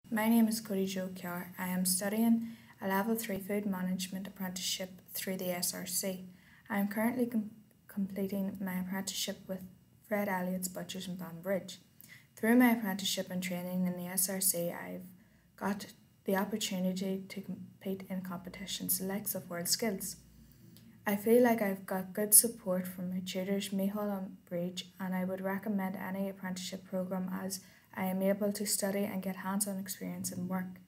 My name is Codie-Jo Carr. I am studying a Level 3 Food Management Apprenticeship through the SRC. I am currently completing my apprenticeship with Fred Elliott's Butchers in Banbridge. Through my apprenticeship and training in the SRC, I've got the opportunity to compete in competitions the likes of World Skills. I feel like I've got good support from my tutors, Mihal and Breach, and I would recommend any apprenticeship programme as I am able to study and get hands-on experience in work.